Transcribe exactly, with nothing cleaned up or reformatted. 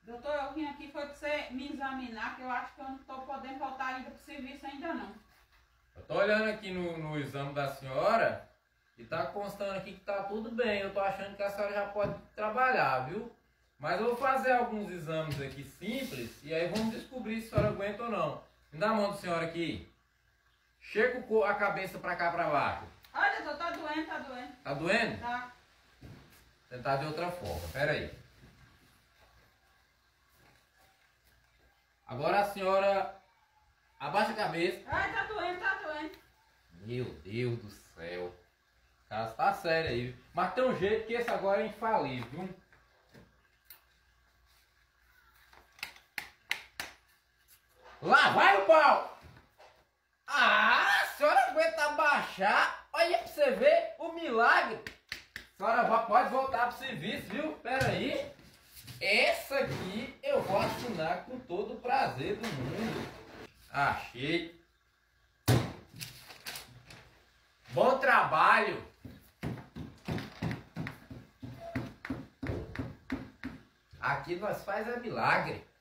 Doutor, eu vim aqui foi para você me examinar, que eu acho que eu não estou podendo voltar ainda para o serviço ainda não. Eu tô olhando aqui no, no exame da senhora e tá constando aqui que tá tudo bem. Eu tô achando que a senhora já pode trabalhar, viu? Mas eu vou fazer alguns exames aqui simples e aí vamos descobrir se a senhora aguenta ou não. Me dá a mão da senhora aqui. Chega a cabeça pra cá, pra baixo. Olha, doutor, tá doendo, tá doendo. Tá doendo? Tá. Tentar de outra forma, pera aí. Agora a senhora abaixa a cabeça. Ai, tá doendo, tá doendo. Meu Deus do céu. O cara tá sério aí. Viu? Mas tem um jeito que esse agora é infalível, viu? Lá vai o pau! Ah, a senhora aguenta abaixar? Olha pra você ver o milagre. A senhora pode voltar pro serviço, viu? Pera aí. Essa aqui eu vou assinar com todo o prazer do mundo. Achei. Bom trabalho. Aqui nós faz é milagre.